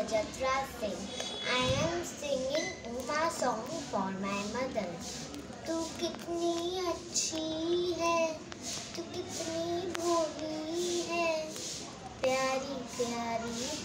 Jatra sing. I am singing Uma song for my mother. तू कितनी अच्छी है, तू कितनी भोली है, प्यारी प्यारी